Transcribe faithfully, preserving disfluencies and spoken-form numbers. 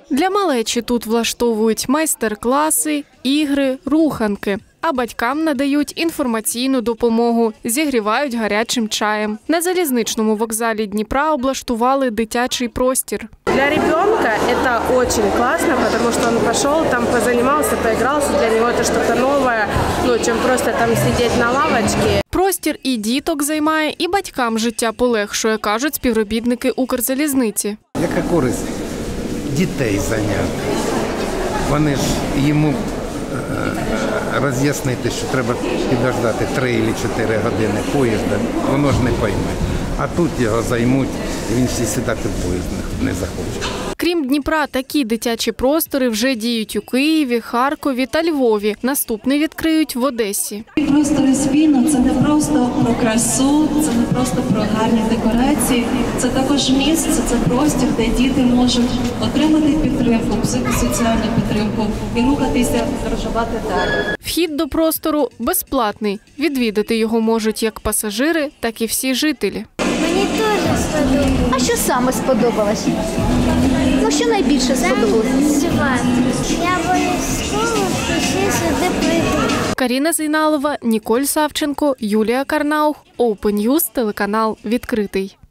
Для малечі тут влаштовують майстер-класи, ігри, руханки. А батькам надають інформаційну допомогу, зігрівають гарячим чаєм. На залізничному вокзалі Дніпра облаштували дитячий простір. Для ребенка это очень классно, потому что он пошел, там позанимался, поигрался. Для него это что-то новое, ну, чем просто там сидеть на лавочке. Простір і діток займає, і батькам життя полегшує, кажуть співробітники Укрзалізниці. Яка користь дітей зайняти? Вони ж йому роз'яснити, що треба підождати три або чотири години поїзда, воно ж не пойме. А тут його займуть, і він всі сідати в поїзд не захоче. Крім Дніпра, такі дитячі простори вже діють у Києві, Харкові та Львові. Наступний відкриють в Одесі. Простори спільно – це не просто про красу, це не просто про гарні декорації. Це також місце, це простір, де діти можуть отримати підтримку, психосоціальну підтримку і рухатися, подорожувати далі. Вхід до простору безплатний. Відвідати його можуть як пасажири, так і всі жителі. Мені теж сподобалось. А що саме сподобалось? Ну, що найбільше сподобалось? Я обов'язково всі сюди прийду. Каріна Зейналова, Ніколь Савченко, Юлія Карнаух, Open News, телеканал «Відкритий».